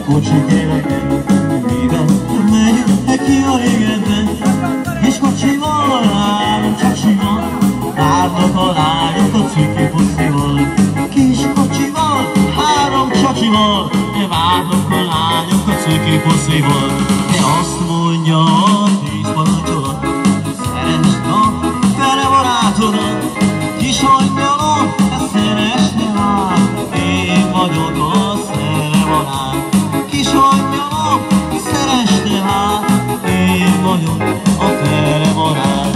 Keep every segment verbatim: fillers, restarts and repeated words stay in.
kocsik énekel, minden megy ki a régebben. Kis kocsival, három csacsival, várnak a lányok a ciki puszival. Kis kocsival, három csacsival, várnak a lányok a ciki puszival. De azt mondja a tíz parancsolat, szeresd a fele barátodat. Kis angyalom, te szeresd már, én vagyok a szere barát. Kis angyalom, szeresd már, én vagyok a fele barát.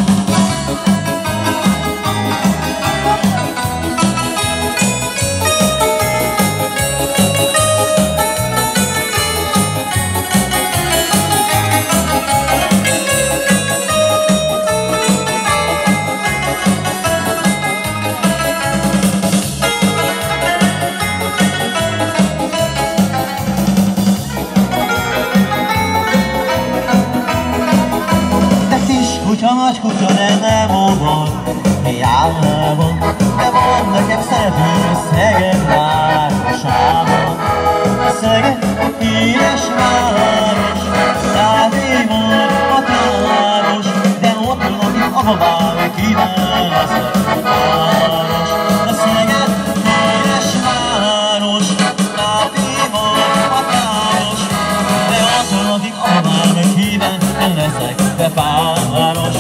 Kutya, nagy kutya, de nem óvad, hiányában, de van nekem szerető Szeged városában. Szeged híres város, rátémon határos, de ott lakik a babám, kivel leszek város. A Szeged híres város, rátémon határos, de ott lakik a babám, kivel leszek város.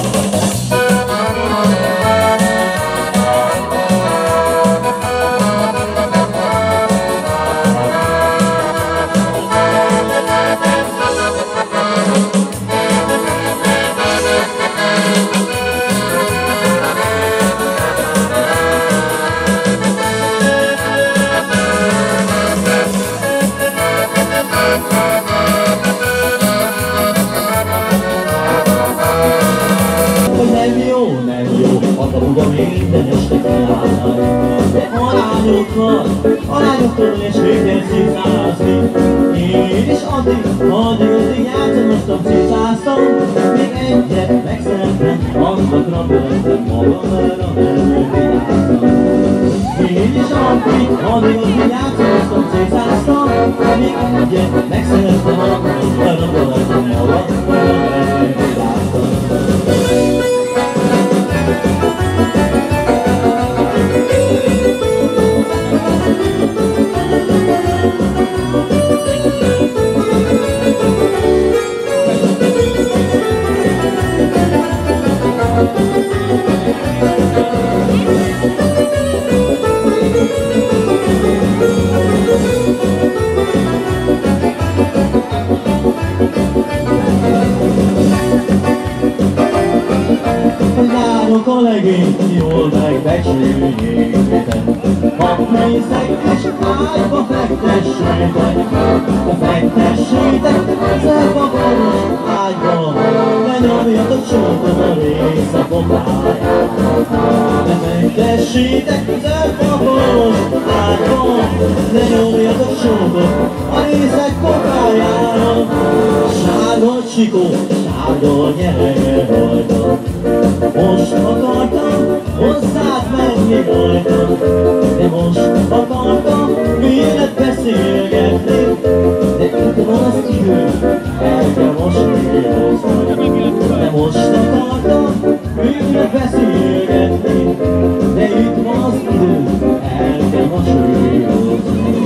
Minden este kiállni, de arányokkal, arányokkal és végén cizázni. Én is addig, addig, addig játszanostam, cizáztam, még egyet megszerettem, annak rabbelettem magamra, mert vigyáztam. Én is addig, addig, addig játszanostam, cizáztam, még egyet megszerettem, annak rabbelettem magamra, mert vigyáztam. A kollégén jól megbecsüljétek, ha nézek és ágyba fektessétek, ha fektessétek ezek a valós ágyba, ne nyomjatok csókot a részakokáját. Ne fektessétek ezek a valós ágyba, ne nyomjatok csókot a részek kokájára. Sárga csikó, sárga nyelege rajta, most akartam hozzád menni rajta, de most akartam vélet beszélgetni, de itt van az idő, el kell mosolyózni. De most akartam vélet beszélgetni, de itt van az idő, el kell mosolyózni.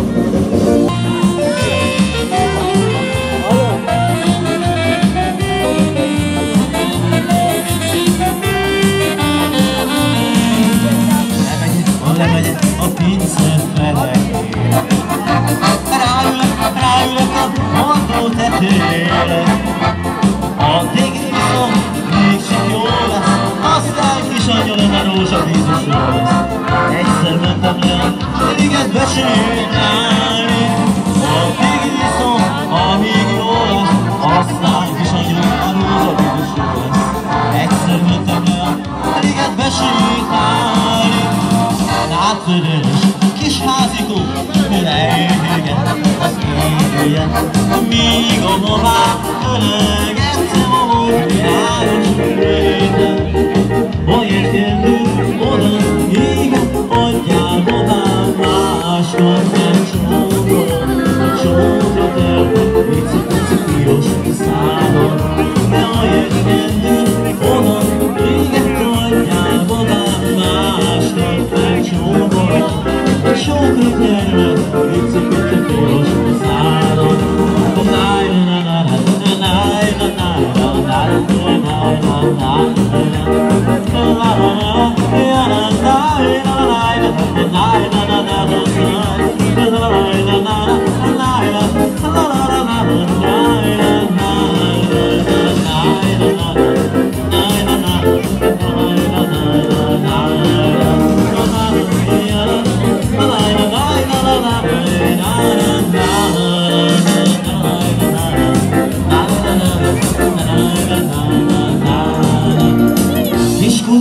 Lemegyek a pince felekére, ráülök, ráülök a hordó tetőjére. Addig iszom, mégsem jó lesz, aztán kis angyalom a rózsavízusról lesz. Egyszer mentem le a liget besétálni, addig iszom, amíg jó lesz, aztán kis angyalom a rózsavízusról lesz. Egyszer mentem le a liget besétálni, átfölös kis házikó, leéget az égője, míg a babám ölögettem a módjáros réten. Hogy értéltünk oda, igen, adjál babám, máskor nem csókolom, csókolom.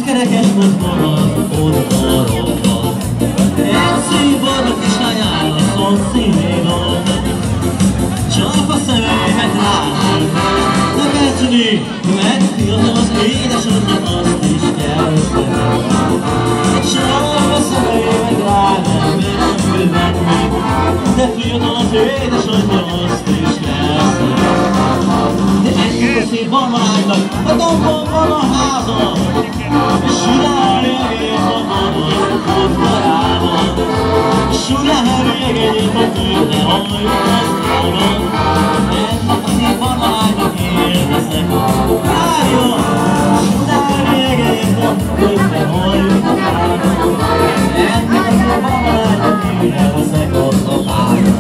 kerekes mozdulhat oldalokban. Egy színbarna kislány áll a szomszédon, csak a szemeimet látni, de Petri, megtiltom az édesanyja, azt is kell szeretni. Csak a szemeimet látni, nem tud menni, de fiatal az édesanyja, azt is kell szeretni. De egyik a szép barmánynak, a dombon van a háza, és sülárja egész a dombon, ott barában. Sülárja egész a tőle, halljuk azt hallom. Ennek a szép barmánynak élvezek, várjon! Sülárja egész a tőle, halljuk azt hallom. Ennek a szép barmánynak élvezek, ott a várjon.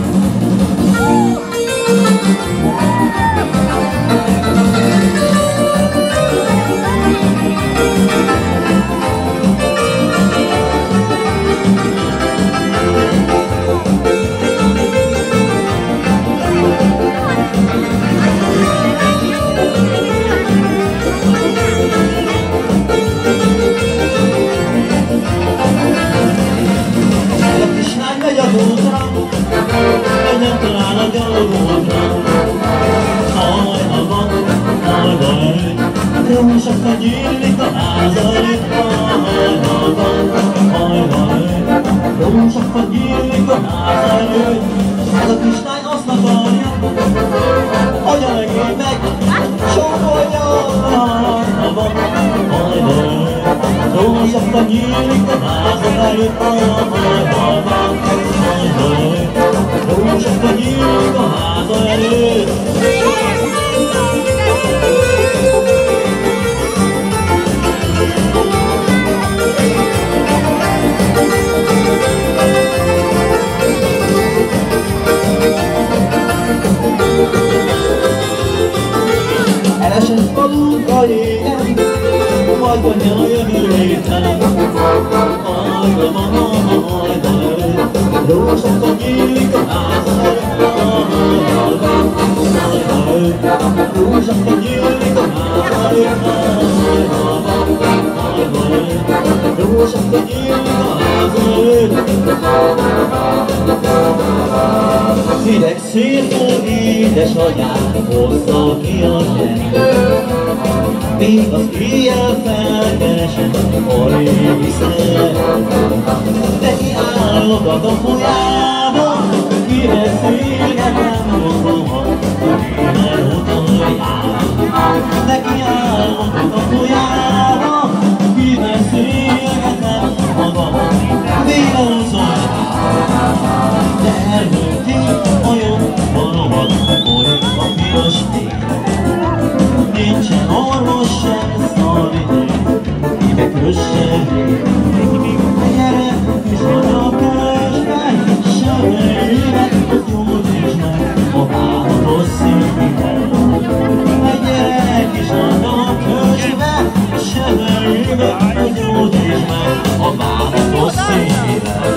Nem talál a gyalogoltra, hajnalban, hajban előtt, rózsakkal gyűlik a háza előtt, hajnalban, hajban előtt, rózsakkal gyűlik a háza előtt. Ez a kislány azt akarja, hogy a legény meg csókolja hajnalban, hajban előtt, rózsakkal gyűlik a háza előtt, hajnalban, hajban előtt. Rózsakkal gyűlik a háza előtt. Elesett falunk a jégen, majd vonja a jövő héten. Hajda van a hajda előtt, rózsakkal gyűlik a háza előtt. Hajda előtt, rózsakkal gyűlik a háza előtt. Hajda előtt, rózsakkal gyűlik a háza előtt. Hideg széltől édesanyám hozza ki a zsendőt. Még az éjjel felkeresem a régi szeret. Neki állok a kapujába, kibeszélgetem otthomat, minden úton jár. Neki állok a kapujába, kibeszélgetem magamat, minden úton jár. Termőték a jobb valamat, folyik a piros ég. Nincsen orvos sem szalvidék, kibe kösse rég. Gyere, kis anyakáskány, sebeimet az gyógyíts meg, magához szívvel. Gyere, kis anyakáskány, sebeimet az gyógyíts meg, magához szívvel.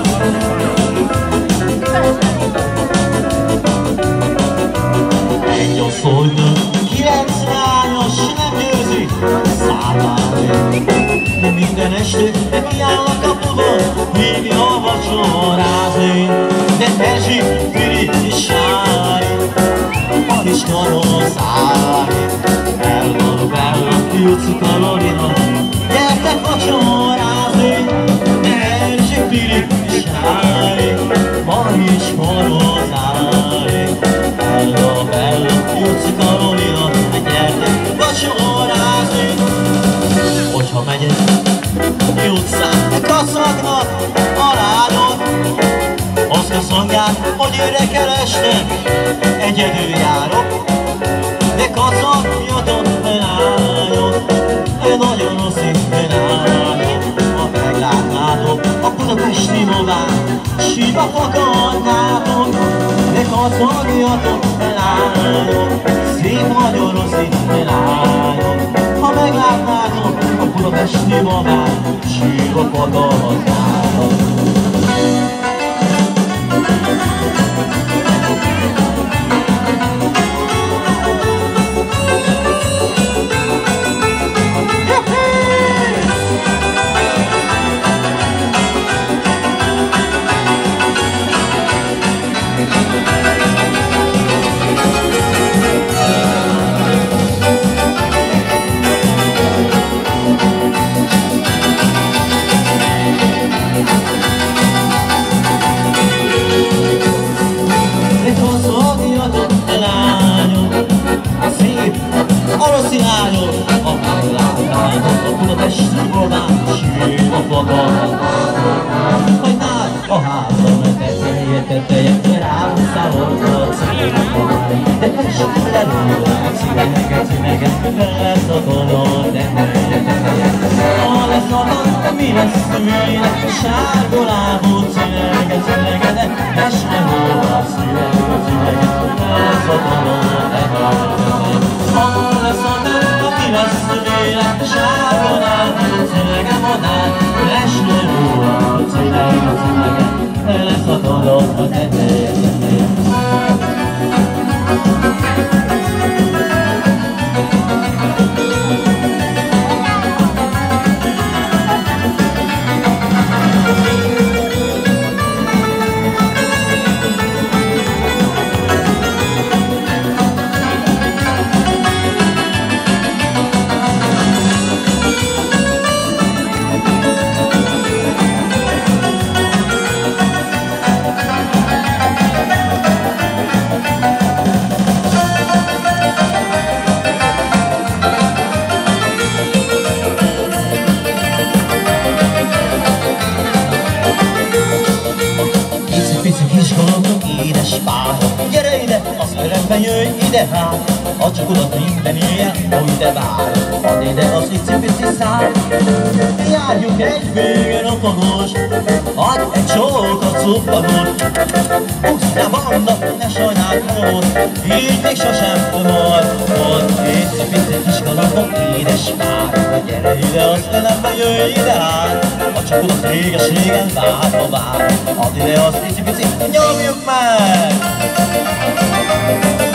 Egy a szolnök, kilenc lányos nem győzik szállálni. De minden este neki áll a kapuban, hívja a vacsorázni. De Erzsi, Fili és Sári, a kis karoszári, Bella, Bella, Juci, Karolina, gyertek vacsorázni. De Erzsi, Fili és Sári, a kis karoszári, Bella, Bella, Juci, Karolina, gyertek vacsorázni. Hogyha megyek ki utcán, de kaszagnak a rádot, azt köszönját, hogy őre kerestem, egyedül járok. De kaszagjatok, lányok, nagyon rossz itt lányok. Ha meglátnátok a budapesti nován, sírva fakadnátok. De kaszagjatok, lányok, szép nagyon rossz itt lányok. Ha meglátnátok a budapesti nován, sírva fakadnátok. próbálom sír a fogat. Hogy már a házam teteje, teteje, rám szállott a szívemban. De tessék le róla, szíveget, szíveget, lesz a tolon, teteje, teteje. Ha lesz a tolon, mi lesz, mi lesz, sárga lábú szíveget, szíveget, de tessék róla, szíveget, szíveget, lesz a tolon, teteje, teteje. Ha lesz a tolon, mi lesz, mi lesz, sárga lábú szíveget, modern, lesne róla, szíveget, szíveget, lesz a tolon, teteje, teteje. Gyere ide, az örömben jöjj ide hát, a csokodat minden ilyen, ó ide vár. Add ide az icipici szár, járjunk egy végen a fogos, adj egy csókot szuppagos. Pusztán banda, ne sajnáld mód, így még sosem volt. Ott icipici kis kalapok, édes pár. Gyere ide, az örömben jöjj ide hát, a csokodat réges-régen várva vár. Add ide az icipici, nyomjuk meg!